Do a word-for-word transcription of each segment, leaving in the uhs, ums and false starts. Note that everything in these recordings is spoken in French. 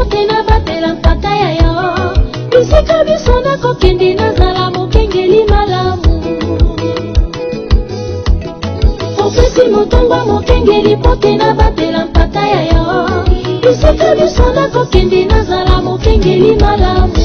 pote na batela mpaka ya yo. Bisika biso na kokende na zala mokengeli malamu. Opesi motongo mokengeli pote na batela mpaka ya yo. Bisika biso na kokende na zala mokengeli malamu.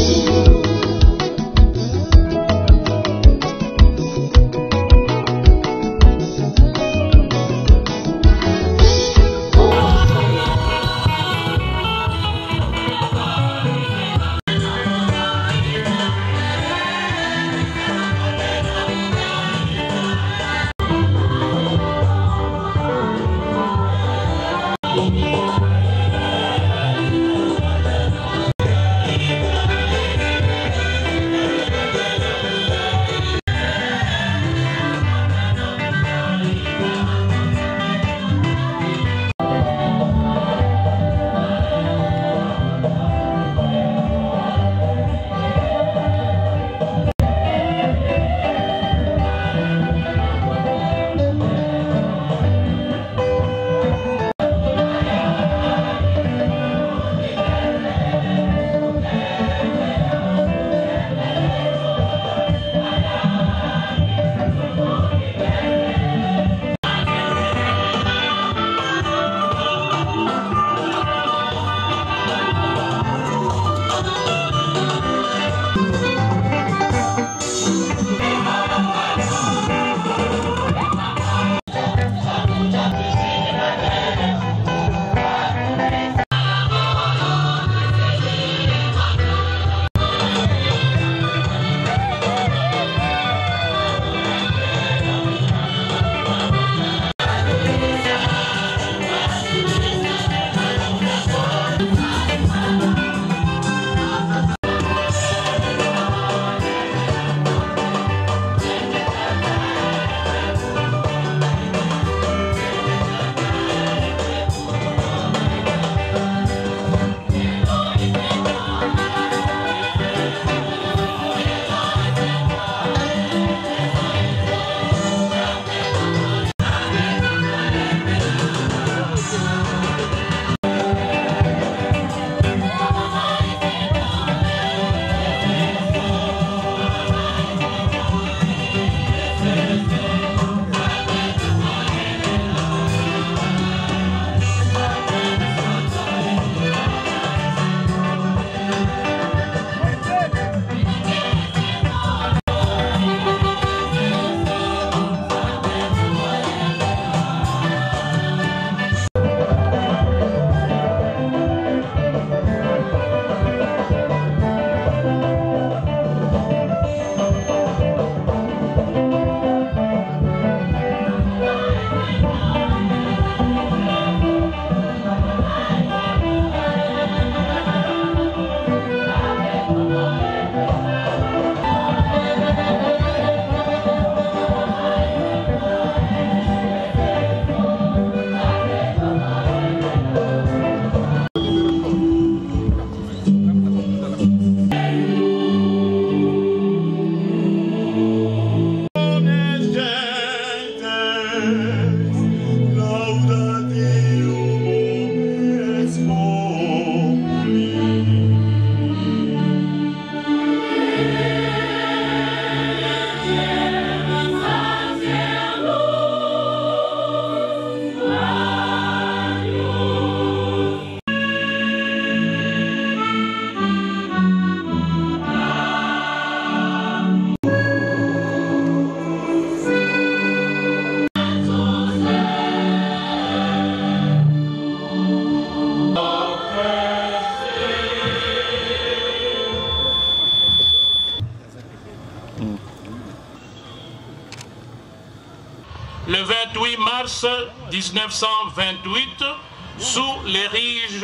Le vingt-huit mars mille neuf cent vingt-huit, sous l'érige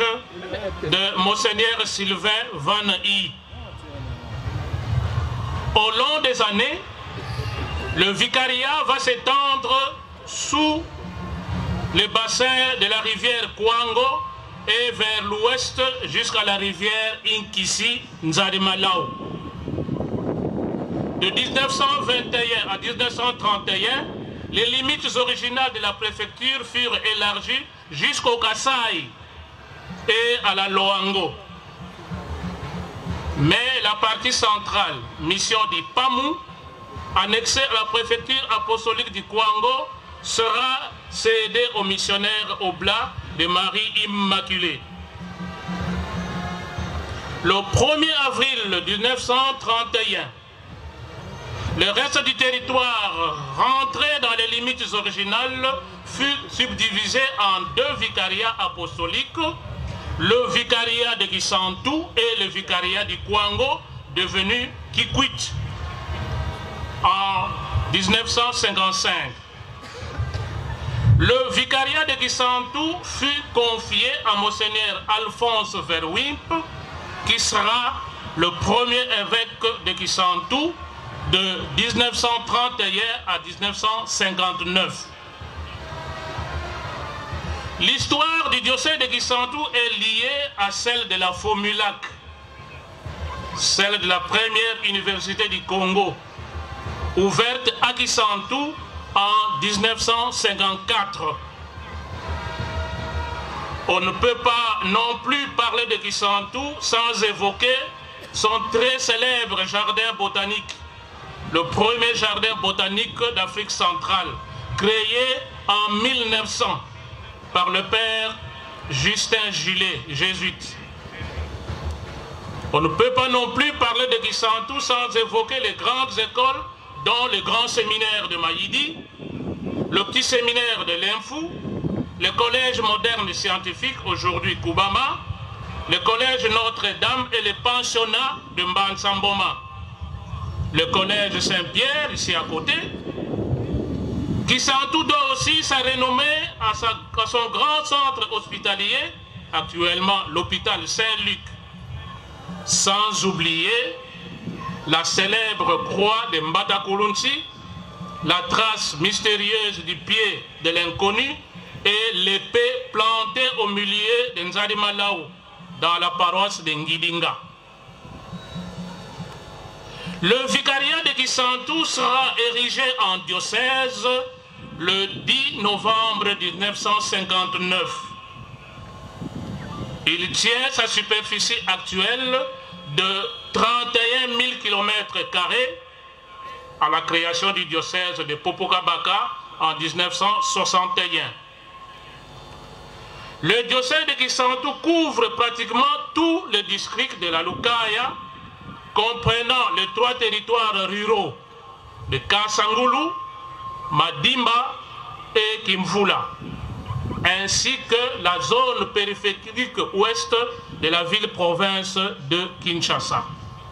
de Monseigneur Sylvain Van I. Au long des années, le vicariat va s'étendre sous le bassin de la rivière Kwango et vers l'ouest jusqu'à la rivière Inkisi Nzarimalau. De mille neuf cent vingt et un à mille neuf cent trente et un, les limites originales de la préfecture furent élargies jusqu'au Kasaï et à la Loango. Mais la partie centrale, mission du Pamou, annexée à la préfecture apostolique du Kwango, sera cédée aux missionnaires Oblats de Marie Immaculée. Le premier avril mille neuf cent trente et un, le reste du territoire rentré dans les limites originales fut subdivisé en deux vicariats apostoliques, le vicariat de Kisantu et le vicariat du Kwango, devenu Kikwit en mille neuf cent cinquante-cinq. Le vicariat de Kisantu fut confié à Monseigneur Alphonse Verwimp, qui sera le premier évêque de Kisantu de mille neuf cent trente et un à mille neuf cent cinquante-neuf. L'histoire du diocèse de Kisantu est liée à celle de la Fomulac, celle de la première université du Congo, ouverte à Kisantu en mille neuf cent cinquante-quatre. On ne peut pas non plus parler de Kisantu sans évoquer son très célèbre jardin botanique, le premier jardin botanique d'Afrique centrale, créé en mille neuf cents par le père Justin Gillet, jésuite. On ne peut pas non plus parler de Kisantu sans évoquer les grandes écoles, dont le grand séminaire de Maïdi, le petit séminaire de Lemfou, le collège moderne scientifique, aujourd'hui Koubama, le collège Notre-Dame et les pensionnats de Mbansamboma, le collège Saint-Pierre, ici à côté. Kisantu doit aussi sa renommée à, sa, à son grand centre hospitalier, actuellement l'hôpital Saint-Luc. Sans oublier la célèbre croix de Mbatakulunsi, la trace mystérieuse du pied de l'inconnu et l'épée plantée au milieu de Nzari Malaou, dans la paroisse de Ngidinga. Le vicariat de Kisantu sera érigé en diocèse le dix novembre mille neuf cent cinquante-neuf. Il tient sa superficie actuelle de trente et un mille kilomètres carrés à la création du diocèse de Popokabaka en mille neuf cent soixante et un. Le diocèse de Kisantu couvre pratiquement tout le district de la Lukaya, comprenant les trois territoires ruraux de Kasangulu, Madimba et Kimvula, ainsi que la zone périphérique ouest de la ville-province de Kinshasa.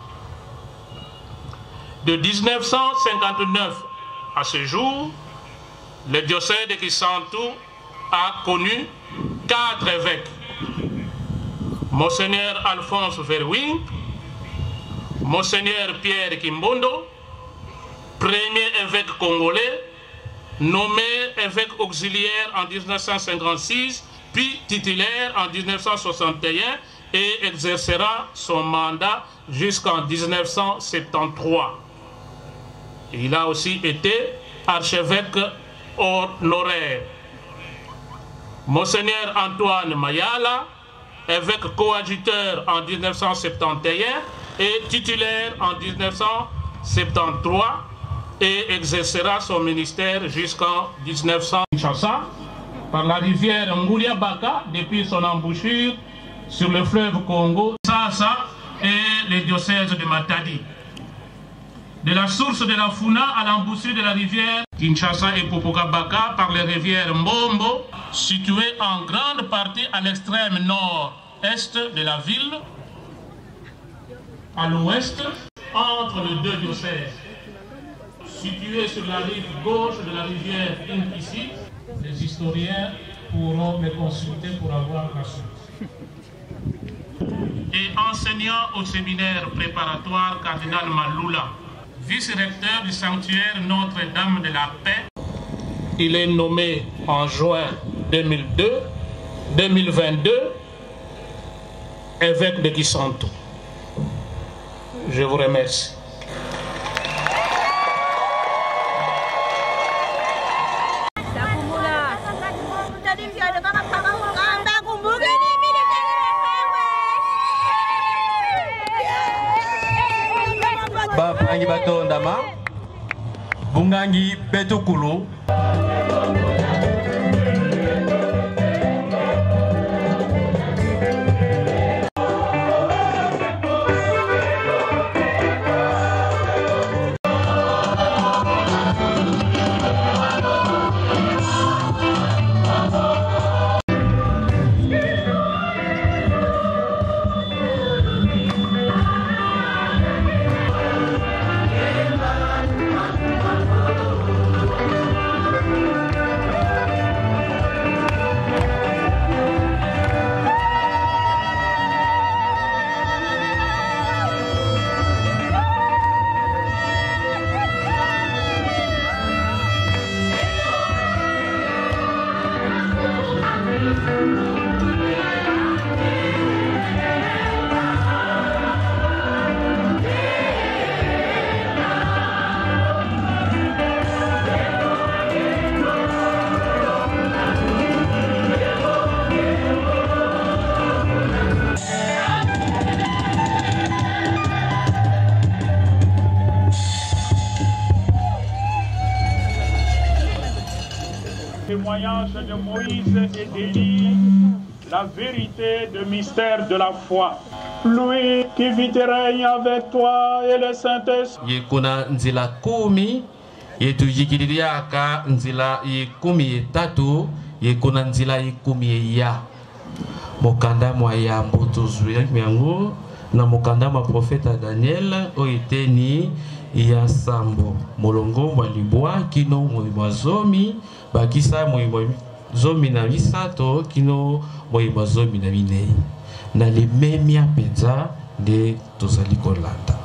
De mille neuf cent cinquante-neuf à ce jour, le diocèse de Kisantu a connu quatre évêques. Monseigneur Alphonse Verwimp, Monseigneur Pierre Kimbondo, premier évêque congolais, nommé évêque auxiliaire en mille neuf cent cinquante-six, puis titulaire en mille neuf cent soixante et un et exercera son mandat jusqu'en mille neuf cent soixante-treize. Il a aussi été archevêque honoraire. Monseigneur Antoine Mayala, évêque coadjuteur en mille neuf cent soixante et un et titulaire en mille neuf cent soixante-treize et exercera son ministère jusqu'en mille neuf cents. Kinshasa, par la rivière Ngouliabaka, depuis son embouchure sur le fleuve Congo, Sasa et le diocèse de Matadi. De la source de la Funa à l'embouchure de la rivière Kinshasa et Popokabaka par les rivières Mbombo, situées en grande partie à l'extrême nord-est de la ville, à l'ouest, entre les deux diocèses. Situé sur la rive gauche de la rivière Inkisi, les historiens pourront me consulter pour avoir la suite. Et enseignant au séminaire préparatoire Cardinal Maloula, vice-recteur du sanctuaire Notre-Dame de la Paix. Il est nommé en juin deux mille deux, deux mille vingt-deux évêque de Kisantu. Je vous remercie. Bungangi Batondama, Bungangi Betukulu. Témoignage de Moïse et d'Élie, la vérité du mystère de la foi. Lui qui vit et règne avec toi et le Saint-Esprit. Yekuna nzila kumi yetujikililiaka nzila yekumi etatu yekuna nzila yekumi ya mokanda mwa ya mbuto zuya yango na mokanda mwa profeta Daniel oiteni ya sambo molongo mwa libwa kino mwa zomi bakisa mwa zomi na misato kino mwa zomi na minei na limemia penza de tozali kolanda.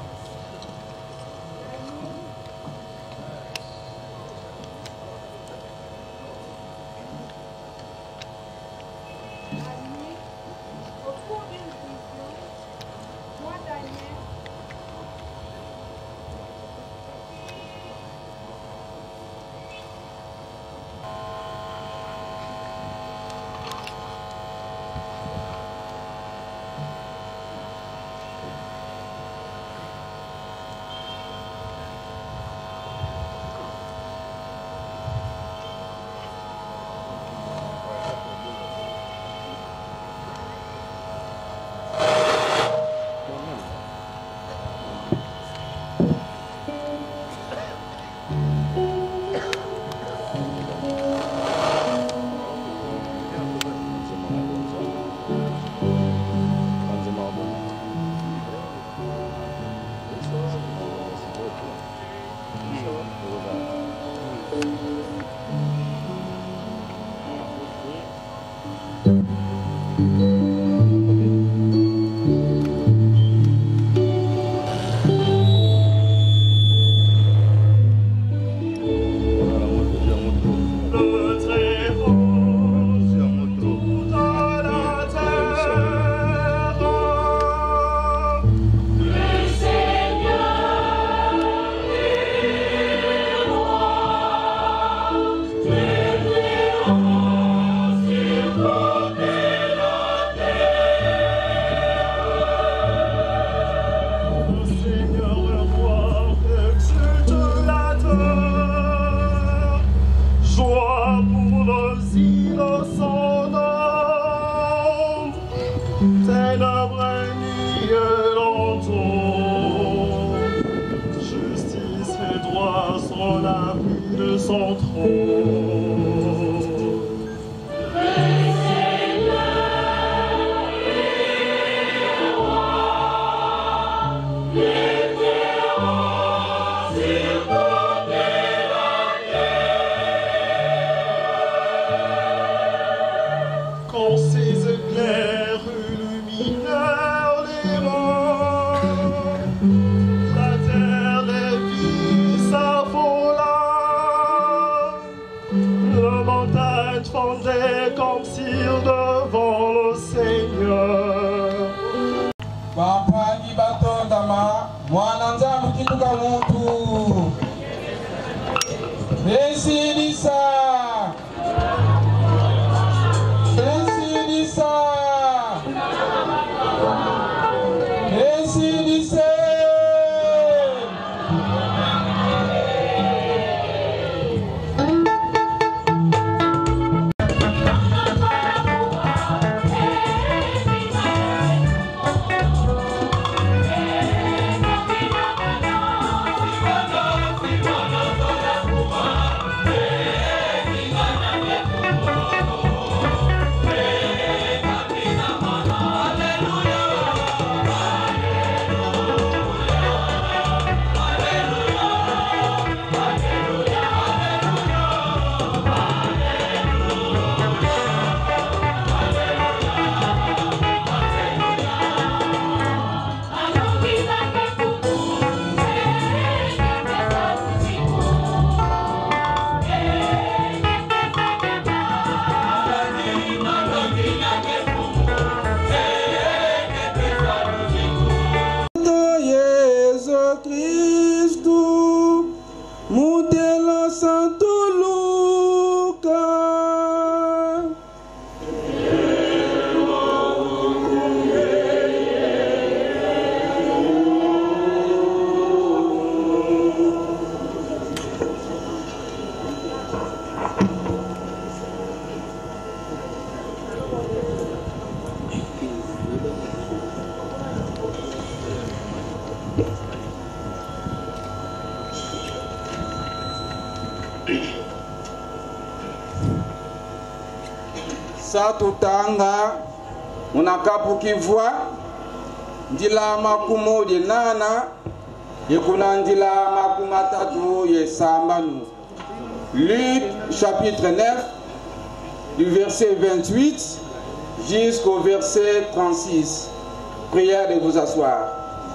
Chatutanga unakapukivwa ndila makumo de nana yekuna ndila makumatatu ye sambanu. Luc chapitre neuf du verset vingt-huit jusqu'au verset trente-six. Prière de vous asseoir.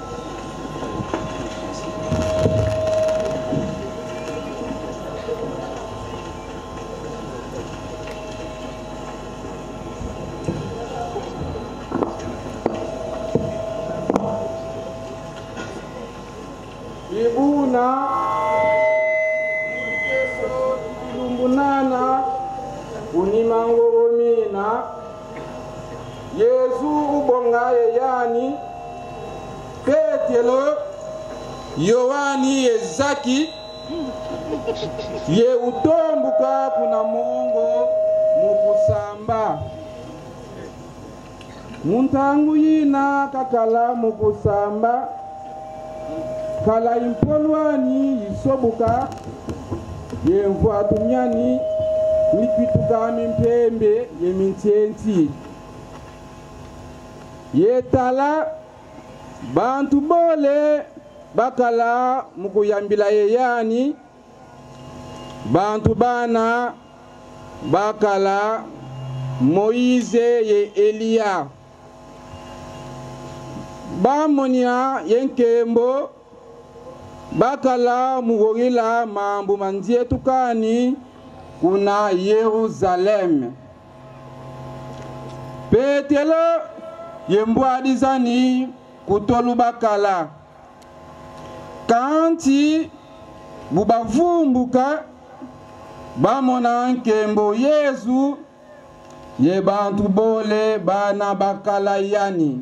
Ibuna Mkeso Lumbunana Unimangoromina Yesu ubongaye yani Petelo Yohani Ezaki ye utombuka kuna mongo mukusamba muntangu yina kakala mukusamba kala impolwani yisobuka yemvwa tumyani nikwituka mimpembe yemintienti yetala bantu bole bakala mukuyambila yeyani bantu bana bakala Moïse ye Elia bamonia yenkembo bakala mugorila mambu mandie tukani kuna Yerusalem. Petelo yembwadizani kutolu bakala kanti bubavumbuka bamona nkembo Yesu ye bantu bole bana bakala yani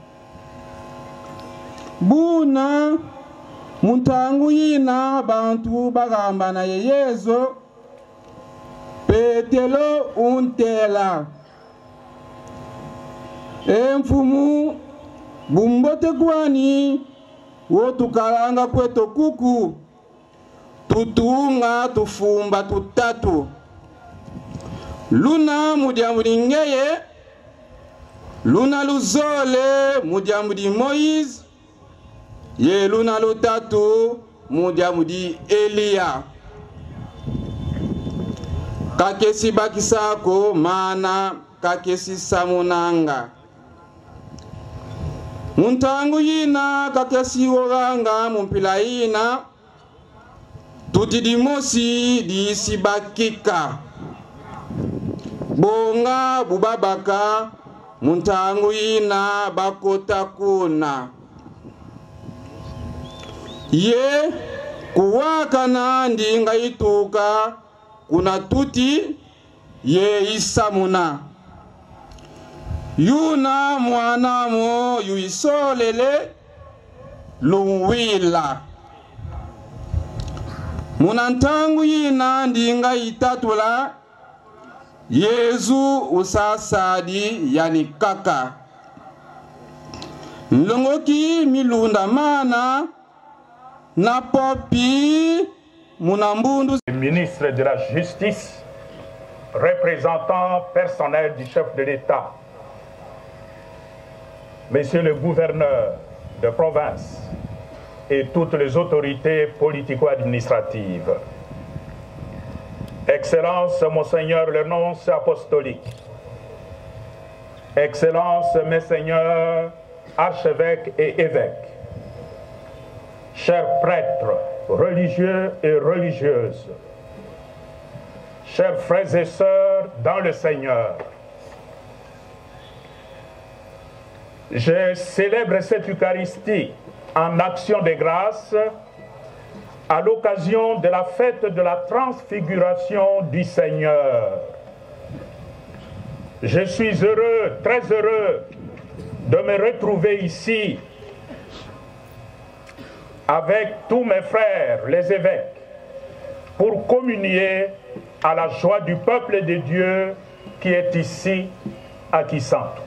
buna muntangu yina bantu bagamba na Yesu Petelo untela emfumu bumbote kwani wotukalanga kweto kuku tutunga tufumba tutatu luna mudiamudi ngeye luna luzole mudiamudi Moïse ye luna lutatu mudiamudi Elia kakesi bakisako mana kakesi samunanga muntangu yina kakesi woganga mumpila yina tutidimosi diisi bakika bonga bubabaka muntangu yina bakota kuna ye kuwakana ndinga ituka kuna tuti ye isamuna yuna mwanamo yuisolele luwila munantangu yina ndinga itatula Yesu usasadi yani kaka nlongoki milunda mana na popi munambundu. Le ministre de la Justice, représentant personnel du chef de l'État, Monsieur le gouverneur de province et toutes les autorités politico-administratives, Excellence Monseigneur le nonce apostolique, Excellence Messeigneurs archevêques et évêques, chers prêtres, religieux et religieuses, chers frères et sœurs dans le Seigneur, je célèbre cette Eucharistie en action de grâce à l'occasion de la fête de la transfiguration du Seigneur. Je suis heureux, très heureux de me retrouver ici avec tous mes frères, les évêques, pour communier à la joie du peuple de Dieu qui est ici à Kisantu.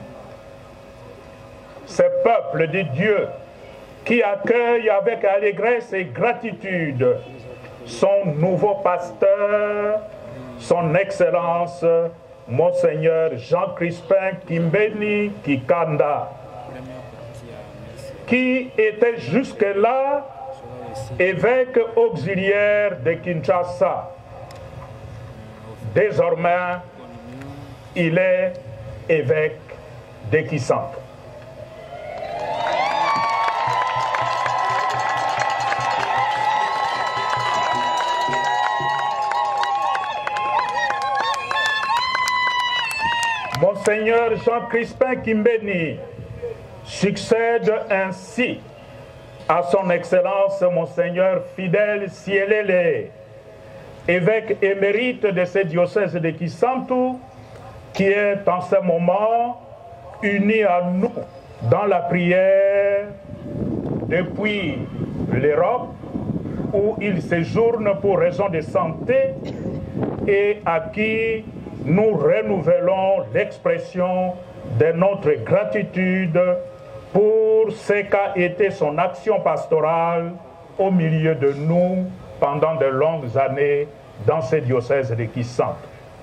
Ce peuple de Dieu qui accueille avec allégresse et gratitude son nouveau pasteur, son Excellence, Monseigneur Jean Crispin Kimbeni Kikanda, qui était jusque-là évêque auxiliaire de Kinshasa. Désormais, il est évêque de Kisantu. Monseigneur Jean Crispin Kimbeni succède ainsi à son Excellence Monseigneur Fidèle Sielele, évêque émérite de ce diocèse de Kisantu, qui est en ce moment uni à nous dans la prière depuis l'Europe, où il séjourne pour raison de santé et à qui nous renouvelons l'expression de notre gratitude pour ce qu'a été son action pastorale au milieu de nous pendant de longues années dans ce diocèse de Kisantu.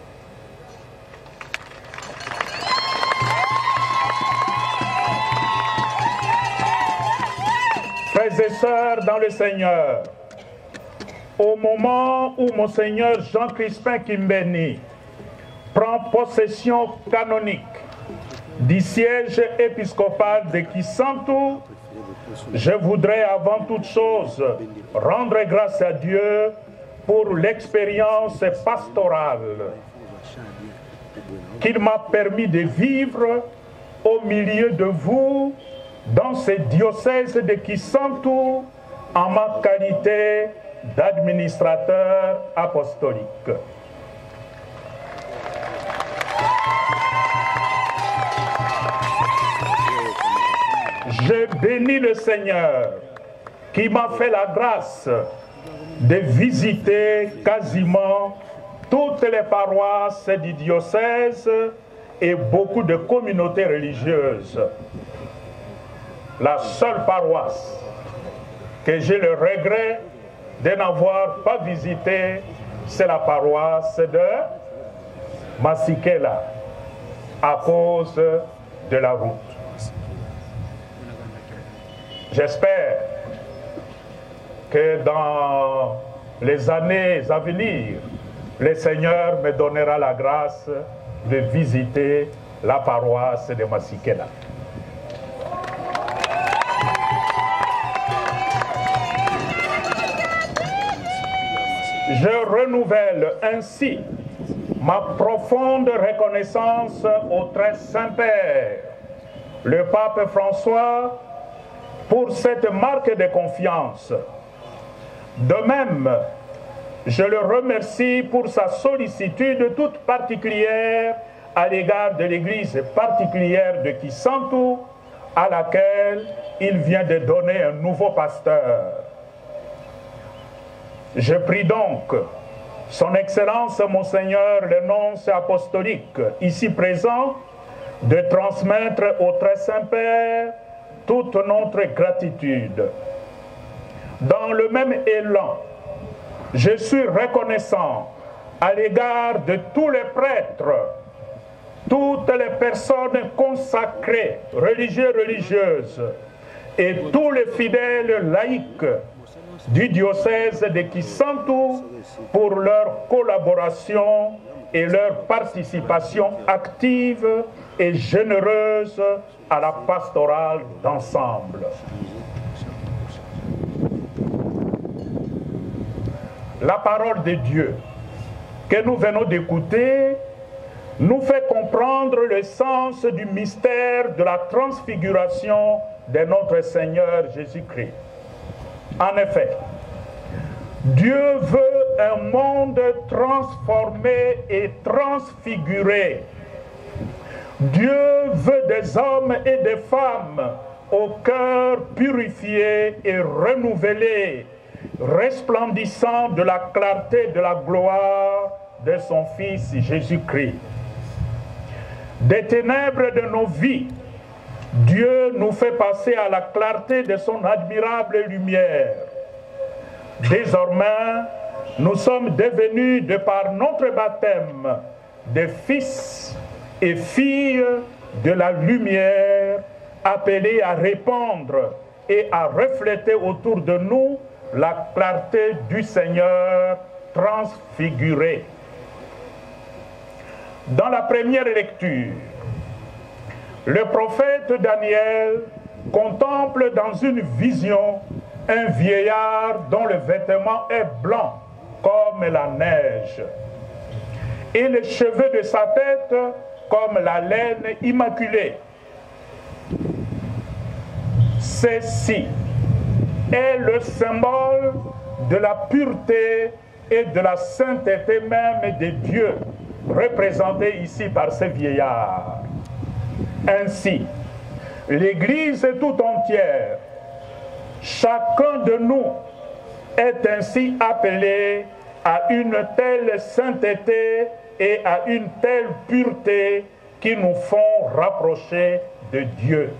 Frères et sœurs dans le Seigneur, au moment où Monseigneur Jean Crispin Kimbeni prend possession canonique du siège épiscopal de Kisantu, je voudrais avant toute chose rendre grâce à Dieu pour l'expérience pastorale qu'il m'a permis de vivre au milieu de vous dans ce diocèse de Kisantu en ma qualité d'administrateur apostolique. Je bénis le Seigneur qui m'a fait la grâce de visiter quasiment toutes les paroisses du diocèse et beaucoup de communautés religieuses. La seule paroisse que j'ai le regret de n'avoir pas visitée, c'est la paroisse de Masikela, à cause de la route. J'espère que dans les années à venir, le Seigneur me donnera la grâce de visiter la paroisse de Masikela. Je renouvelle ainsi ma profonde reconnaissance au très Saint-Père, le pape François, pour cette marque de confiance. De même, je le remercie pour sa sollicitude toute particulière à l'égard de l'église particulière de Kisantu, à laquelle il vient de donner un nouveau pasteur. Je prie donc son Excellence Monseigneur le nonce apostolique, ici présent, de transmettre au très Saint-Père toute notre gratitude. Dans le même élan, je suis reconnaissant à l'égard de tous les prêtres, toutes les personnes consacrées, religieux, religieuses, et tous les fidèles laïcs du diocèse de Kisantu pour leur collaboration et leur participation active et généreuse à la pastorale d'ensemble. La parole de Dieu que nous venons d'écouter nous fait comprendre le sens du mystère de la transfiguration de notre Seigneur Jésus-Christ. En effet, Dieu veut un monde transformé et transfiguré. Dieu veut des hommes et des femmes au cœur purifié et renouvelé, resplendissant de la clarté de la gloire de son Fils Jésus-Christ. Des ténèbres de nos vies, Dieu nous fait passer à la clarté de son admirable lumière. Désormais, nous sommes devenus, de par notre baptême, des fils et filles de la lumière, appelés à répandre et à refléter autour de nous la clarté du Seigneur transfiguré. Dans la première lecture, le prophète Daniel contemple dans une vision un vieillard dont le vêtement est blanc comme la neige et les cheveux de sa tête comme la laine immaculée. Ceci est le symbole de la pureté et de la sainteté même des dieux, représentés ici par ces vieillards. Ainsi, l'Église tout entière, chacun de nous est ainsi appelé à une telle sainteté et à une telle pureté qui nous font rapprocher de Dieu.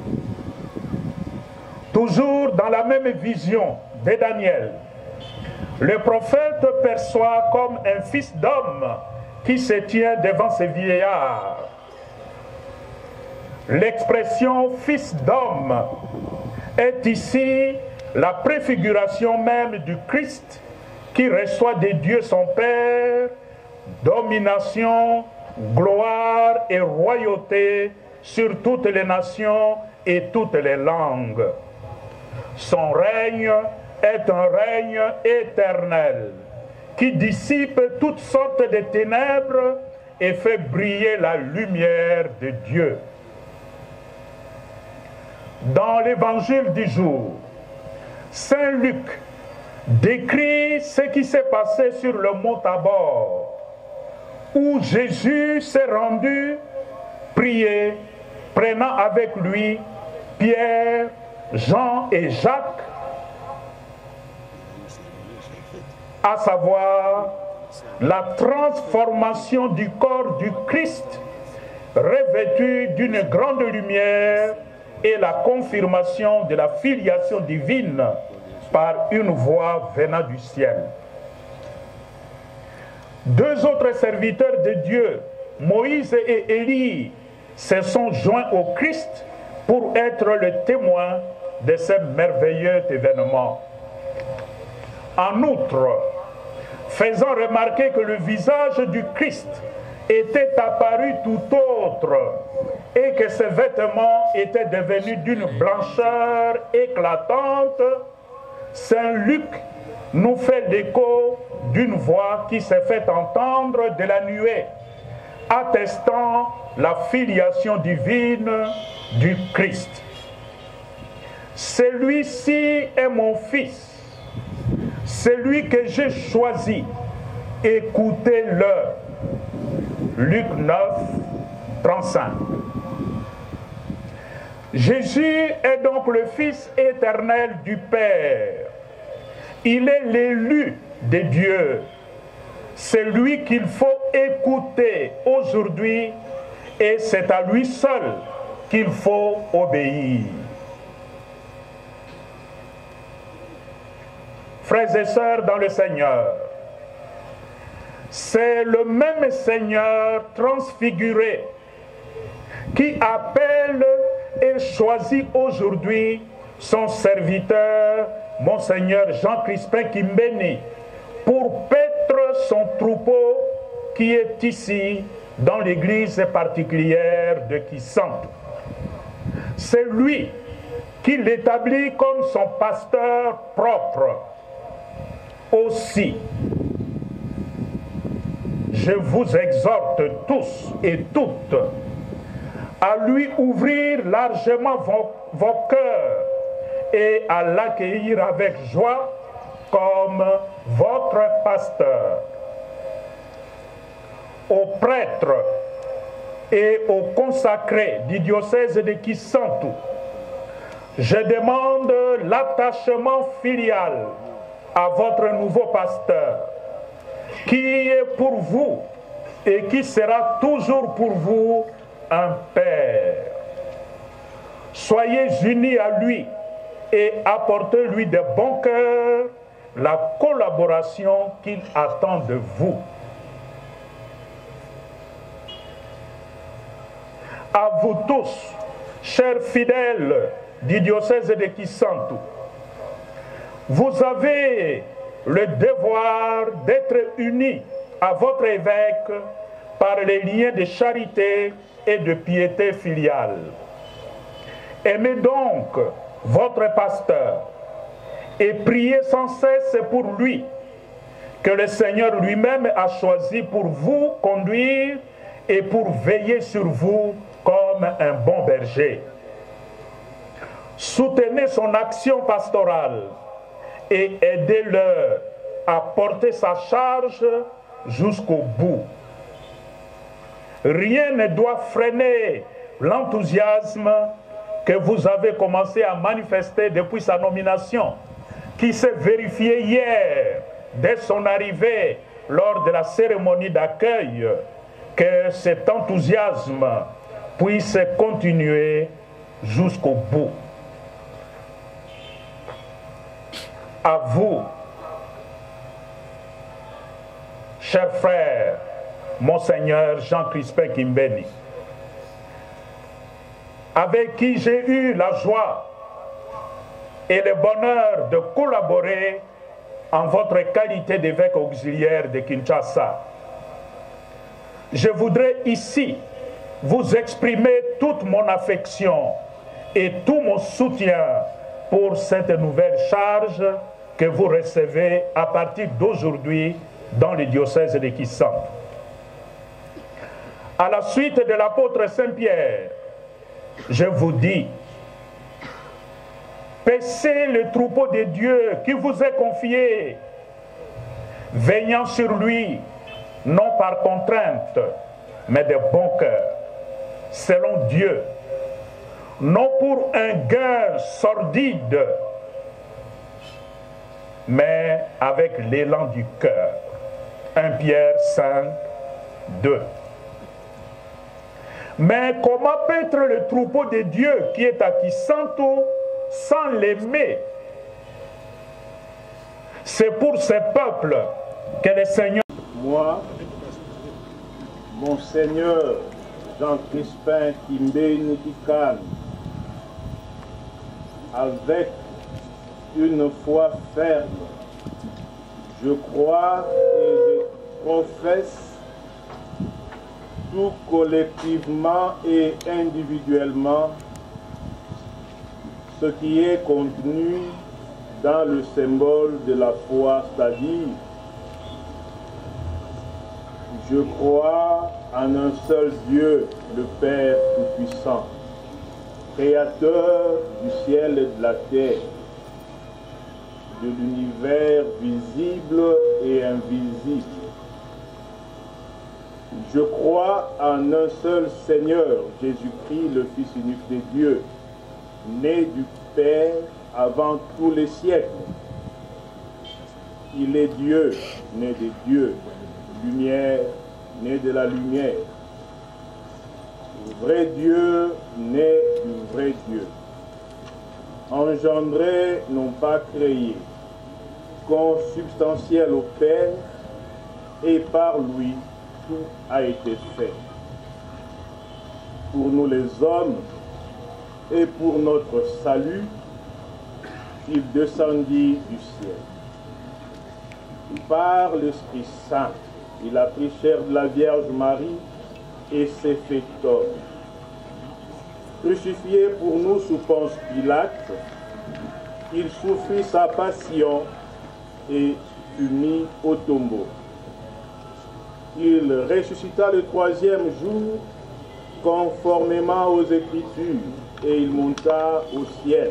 Toujours dans la même vision de Daniel, le prophète perçoit comme un fils d'homme qui se tient devant ces vieillards. L'expression « fils d'homme » est ici la préfiguration même du Christ qui reçoit de Dieu son Père domination, gloire et royauté sur toutes les nations et toutes les langues. Son règne est un règne éternel qui dissipe toutes sortes de ténèbres et fait briller la lumière de Dieu. Dans l'évangile du jour, Saint Luc décrit ce qui s'est passé sur le mont Tabor, où Jésus s'est rendu prier, prenant avec lui Pierre, Jean et Jacques, à savoir la transformation du corps du Christ, revêtu d'une grande lumière, et la confirmation de la filiation divine par une voix venant du ciel. Deux autres serviteurs de Dieu, Moïse et Élie, se sont joints au Christ pour être le témoin de ce merveilleux événement. En outre, faisant remarquer que le visage du Christ était apparu tout autre et que ses vêtements étaient devenus d'une blancheur éclatante, Saint Luc nous fait l'écho d'une voix qui s'est fait entendre de la nuée, attestant la filiation divine du Christ. Celui-ci est mon fils, celui que j'ai choisi, écoutez-le. Luc neuf, trente-cinq. Jésus est donc le Fils éternel du Père. Il est l'élu de Dieu. C'est lui qu'il faut écouter aujourd'hui et c'est à lui seul qu'il faut obéir. Frères et sœurs dans le Seigneur, c'est le même Seigneur transfiguré qui appelle et choisit aujourd'hui son serviteur, Monseigneur Jean Crispin Kimbeni, pour paître son troupeau qui est ici dans l'église particulière de Kisantu. C'est lui qui l'établit comme son pasteur propre. Aussi, je vous exhorte tous et toutes à lui ouvrir largement vos, vos cœurs et à l'accueillir avec joie comme votre pasteur. Aux prêtres et aux consacrés du diocèse de Kisantu, je demande l'attachement filial à votre nouveau pasteur, qui est pour vous et qui sera toujours pour vous un Père. Soyez unis à lui et apportez-lui de bon cœur la collaboration qu'il attend de vous. à vous tous, chers fidèles du diocèse de Kisantu, vous avez le devoir d'être unis à votre évêque par les liens de charité et de piété filiale. Aimez donc votre pasteur et priez sans cesse pour lui, que le Seigneur lui-même a choisi pour vous conduire et pour veiller sur vous comme un bon berger. Soutenez son action pastorale et aidez-le à porter sa charge jusqu'au bout. Rien ne doit freiner l'enthousiasme que vous avez commencé à manifester depuis sa nomination, qui s'est vérifié hier, dès son arrivée, lors de la cérémonie d'accueil. Que cet enthousiasme puisse continuer jusqu'au bout. À vous, chers frères, Monseigneur Jean-Crispin Kimbeni, avec qui j'ai eu la joie et le bonheur de collaborer en votre qualité d'évêque auxiliaire de Kinshasa. Je voudrais ici vous exprimer toute mon affection et tout mon soutien pour cette nouvelle charge que vous recevez à partir d'aujourd'hui dans le diocèse de Kisantu. À la suite de l'apôtre Saint-Pierre, je vous dis, paissez le troupeau de Dieu qui vous est confié, veillant sur lui, non par contrainte, mais de bon cœur, selon Dieu, non pour un gain sordide, mais avec l'élan du cœur. un Pierre cinq, deux. Mais comment paître le troupeau de Dieu qui est à Kisantu sans l'aimer? C'est pour ce peuple que le Seigneur... Moi, Monseigneur Jean-Crispin Kimbeni Kikane, avec une foi ferme, je crois et je professe tout collectivement et individuellement ce qui est contenu dans le symbole de la foi, c'est-à-dire je crois en un seul Dieu, le Père Tout-Puissant, Créateur du ciel et de la terre, de l'univers visible et invisible. Je crois en un seul Seigneur, Jésus-Christ, le Fils unique de Dieu, né du Père avant tous les siècles. Il est Dieu, né de Dieu, lumière, né de la lumière. Vrai Dieu, né du vrai Dieu. Engendré, non pas créé, consubstantiel au Père, et par lui, tout a été fait. Pour nous les hommes, et pour notre salut, il descendit du ciel. Par l'Esprit Saint, il a pris chair de la Vierge Marie et s'est fait homme. Crucifié pour nous sous Ponce Pilate, il souffrit sa passion et fut mis au tombeau. Il ressuscita le troisième jour conformément aux Écritures et il monta au ciel.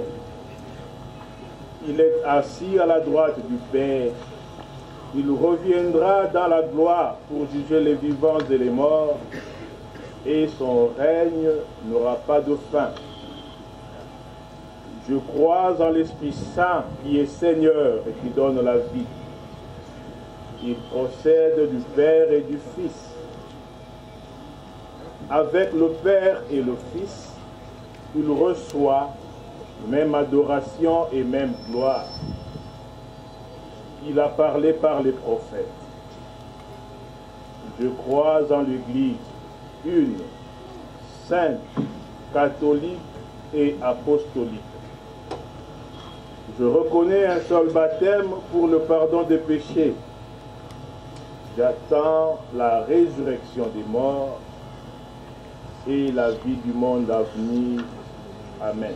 Il est assis à la droite du Père. Il reviendra dans la gloire pour juger les vivants et les morts, et son règne n'aura pas de fin. Je crois en l'Esprit Saint qui est Seigneur et qui donne la vie. Il procède du Père et du Fils. Avec le Père et le Fils, il reçoit même adoration et même gloire. Il a parlé par les prophètes. Je crois en l'Église, une, sainte, catholique et apostolique. Je reconnais un seul baptême pour le pardon des péchés. J'attends la résurrection des morts et la vie du monde à venir. Amen.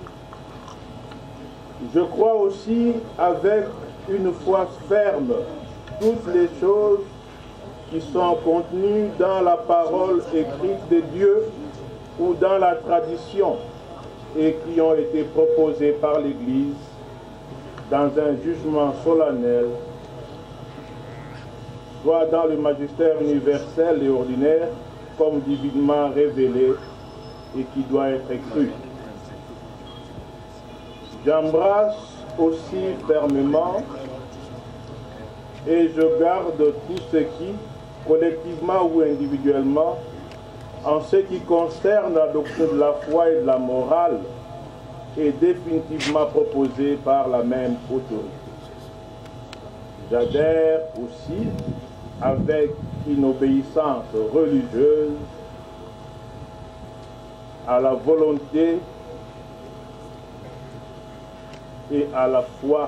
Je crois aussi avec une foi ferme toutes les choses qui sont contenues dans la parole écrite de Dieu ou dans la tradition et qui ont été proposées par l'Église dans un jugement solennel, soit dans le magistère universel et ordinaire, comme divinement révélé et qui doit être cru. J'embrasse aussi fermement et je garde tout ce qui, collectivement ou individuellement, en ce qui concerne la doctrine de la foi et de la morale, est définitivement proposé par la même autorité. J'adhère aussi avec une obéissance religieuse à la volonté et à la foi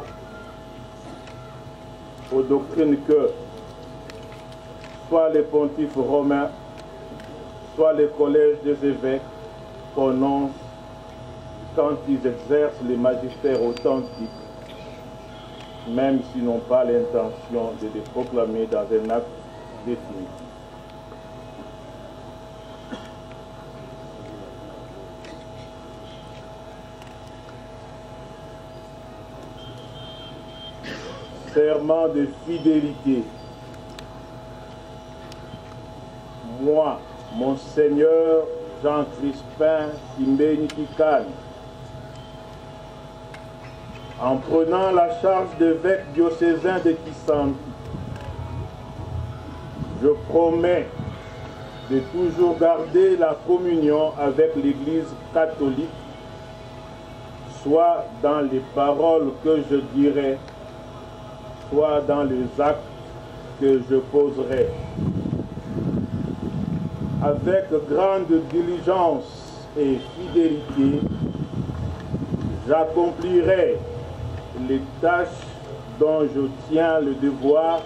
aux doctrines que soit les pontifes romains, soit les collèges des évêques prononcent quand ils exercent les magistères authentiques, même s'ils n'ont pas l'intention de les proclamer dans un acte définitif. Serment de fidélité. Moi, Monseigneur Jean Crispin Kimbeni Kikane, en prenant la charge d'évêque diocésain de Kisantu, je promets de toujours garder la communion avec l'Église catholique, soit dans les paroles que je dirai, soit dans les actes que je poserai. Avec grande diligence et fidélité, j'accomplirai les tâches dont je tiens le devoir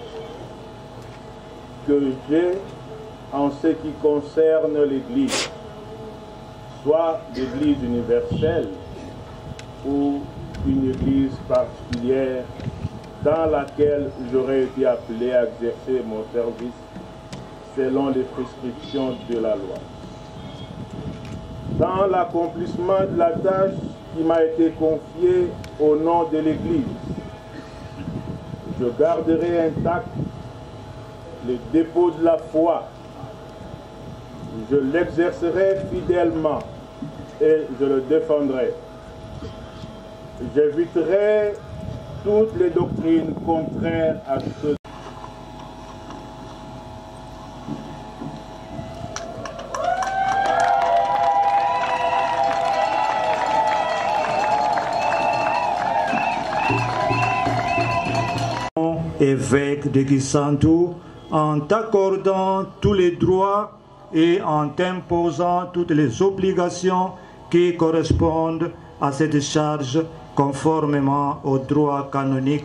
que j'ai en ce qui concerne l'Église, soit l'Église universelle ou une Église particulière dans laquelle j'aurais été appelé à exercer mon service selon les prescriptions de la loi. Dans l'accomplissement de la tâche qui m'a été confiée au nom de l'Église, je garderai intact le dépôt de la foi. Je l'exercerai fidèlement et je le défendrai. J'éviterai toutes les doctrines contraires à ce. Évêque de Kisantu, en t'accordant tous les droits et en t'imposant toutes les obligations qui correspondent à cette charge conformément au droit canonique.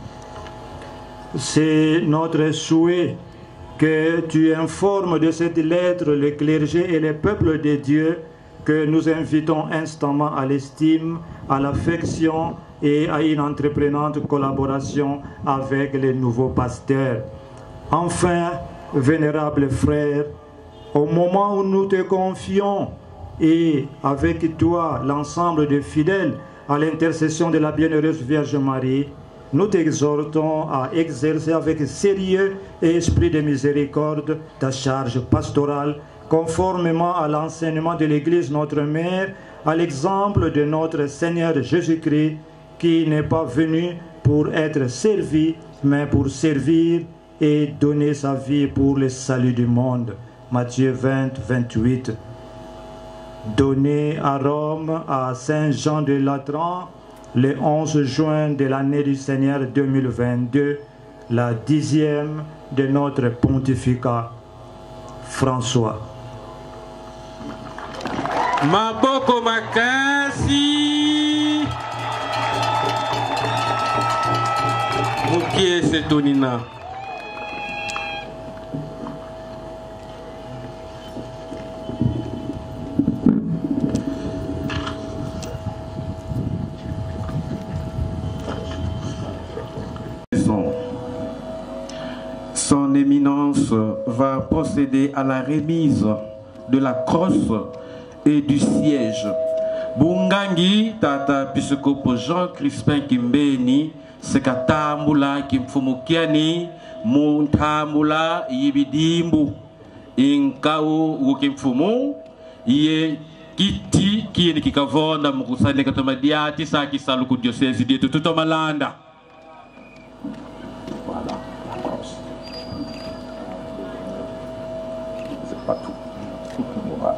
C'est notre souhait que tu informes de cette lettre le clergé et les peuples de Dieu, que nous invitons instamment à l'estime, à l'affection et à une entreprenante collaboration avec les nouveaux pasteurs. Enfin, vénérables frères, au moment où nous te confions et avec toi l'ensemble des fidèles à l'intercession de la bienheureuse Vierge Marie, nous t'exhortons à exercer avec sérieux et esprit de miséricorde ta charge pastorale, conformément à l'enseignement de l'Église notre Mère, à l'exemple de notre Seigneur Jésus-Christ, qui n'est pas venu pour être servi, mais pour servir et donner sa vie pour le salut du monde. Matthieu vingt, vingt-huit. Donné à Rome à Saint Jean de Latran, le onze juin de l'année du Seigneur deux mille vingt-deux, la dixième de notre pontificat. François. Maboko makasi. Mukie setonina. Son éminence va procéder à la remise de la crosse et du siège. Bungangi tata Piscopo Jean Crispin Kimbeni sekatambula kimfumukiani muntambula yibidimbu inkau ukimfumu iye kiti kini kikavonda mukusane katomadiati sa kisaluku diocese dietu tutomalanda. Voilà, la crosse. C'est pas tout. Voilà.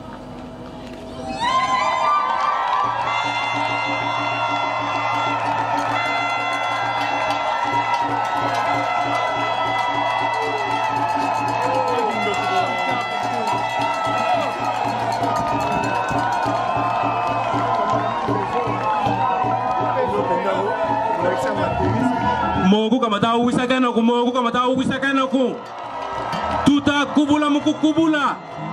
Mogu kamata uwisakana ku mogu kamata uwisakana ku tuta kubula muku kubula.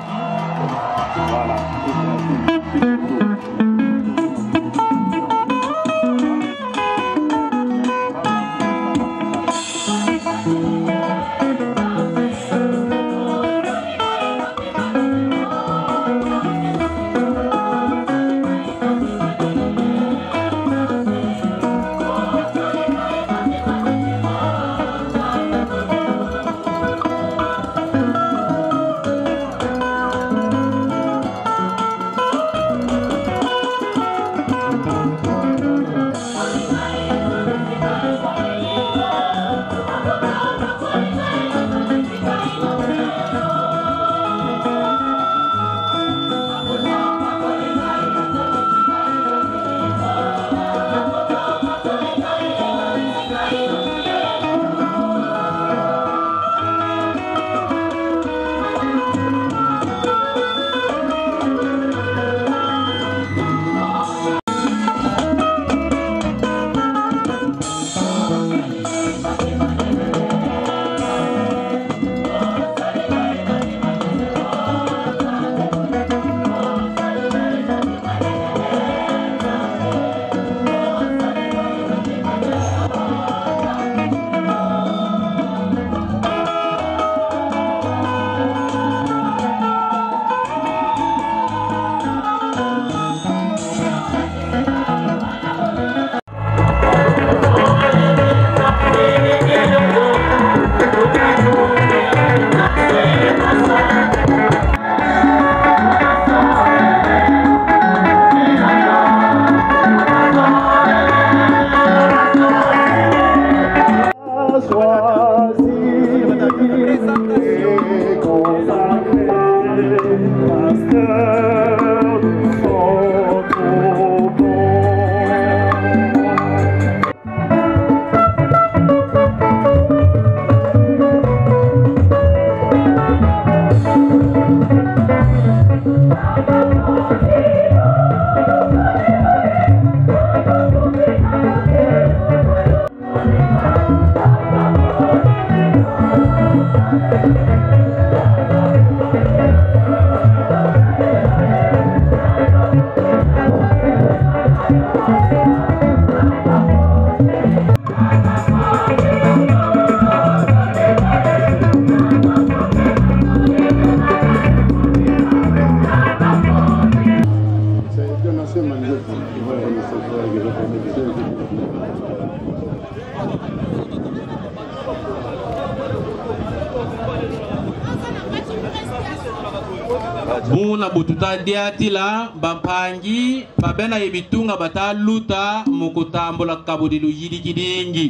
Muna bututa diatila bampangi babena yebitunga bataluta mukutambula kabudilu yidi kidingi.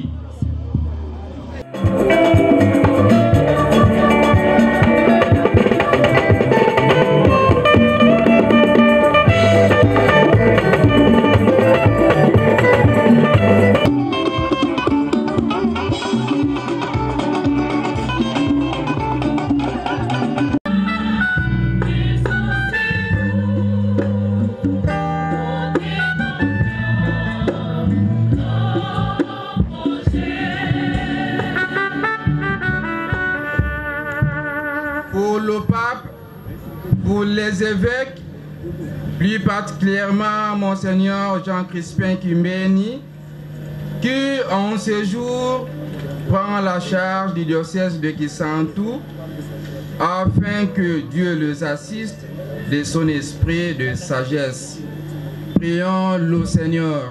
les évêques, plus particulièrement Monseigneur Jean Crispin Kimbeni, qui en ce jour prend la charge du diocèse de Kisantu, afin que Dieu les assiste de son esprit de sagesse. Prions le Seigneur.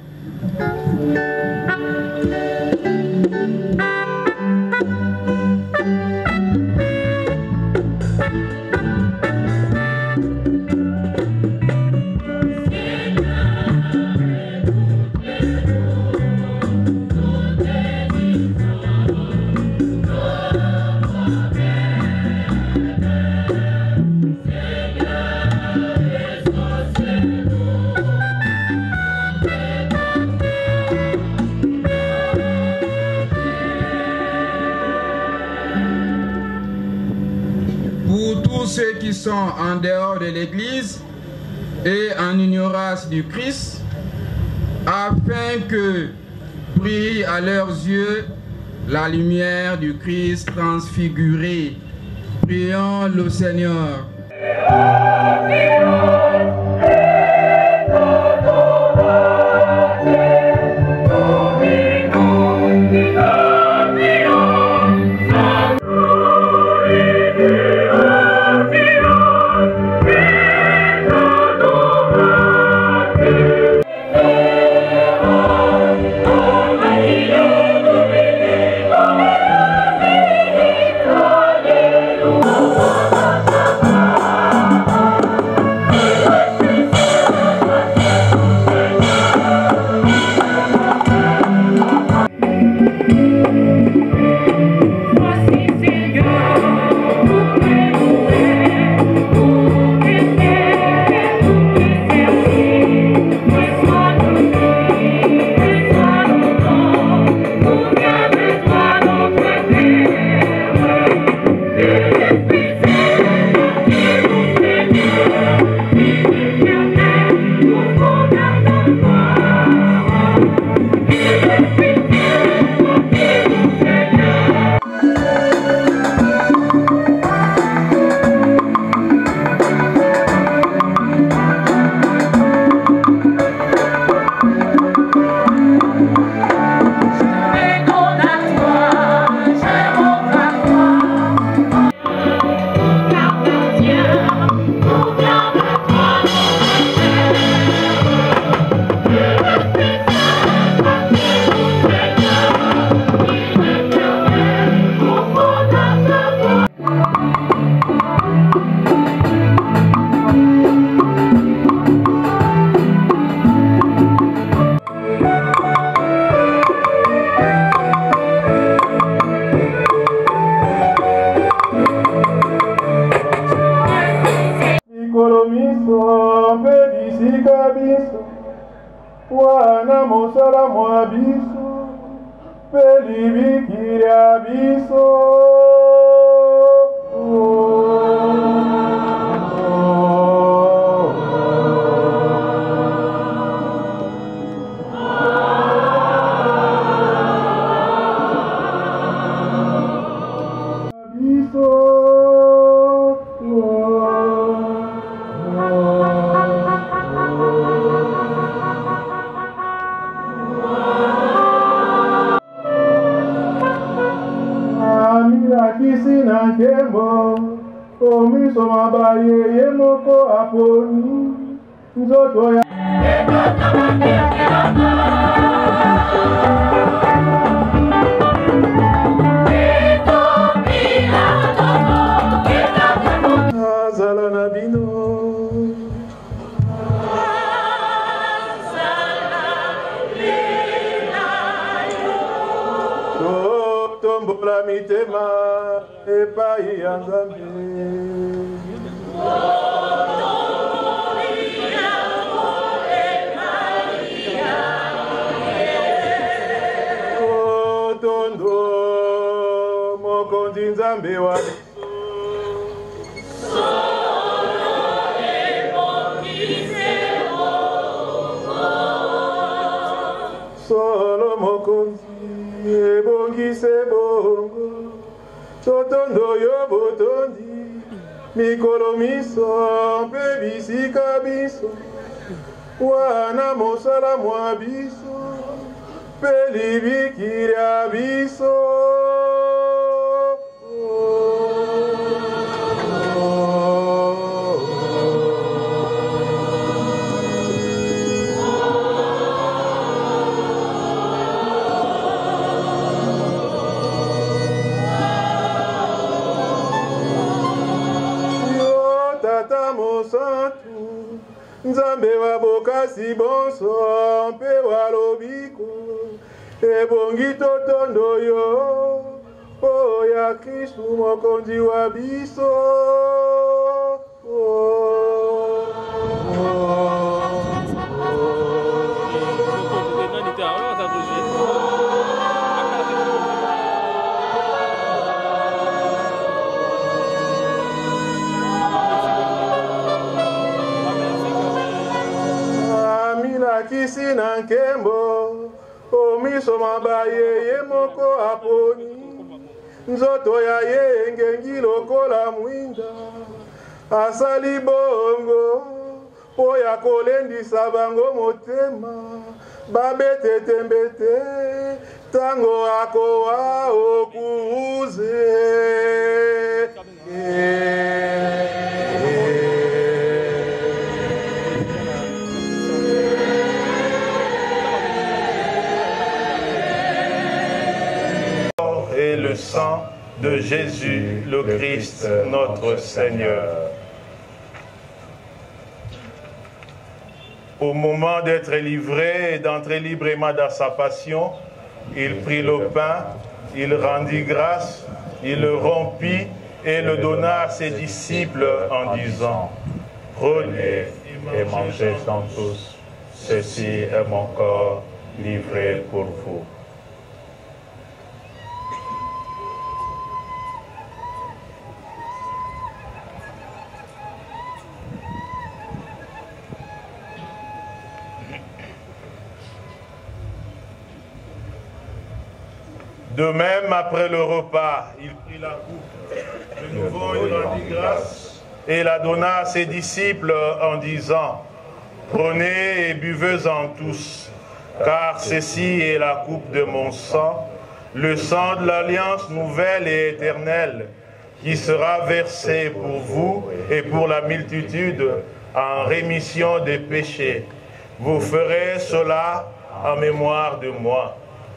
Ceux qui sont en dehors de l'Église et en ignorance du Christ, afin que brille à leurs yeux la lumière du Christ transfiguré. Prions le Seigneur. mikolo miso mpe bisika biso wana mosala mwa biso mpe libikili ya biso. Nzambe wa bokasi bonso mpe walobiko ebongi totondo yo o ya Kristu mokonzi wa biso. Kisi na nkembo omiso mabaye ye moko aponi nzoto ya ye ngengi lokola mwinda asali bongo po ya kolendisa bango motema babete tembete tango akowa okuuze et le sang de Jésus le Christ notre Seigneur. Au moment d'être livré et d'entrer librement dans sa passion, il prit le pain, il rendit grâce, il le rompit et le donna à ses disciples en disant: prenez et mangez-en tous, ceci est mon corps livré pour vous. De même, après le repas, il prit la coupe. De nouveau, il rendit grâce et la donna à ses disciples en disant: prenez et buvez-en tous, car ceci est la coupe de mon sang, le sang de l'alliance nouvelle et éternelle, qui sera versé pour vous et pour la multitude en rémission des péchés. Vous ferez cela en mémoire de moi.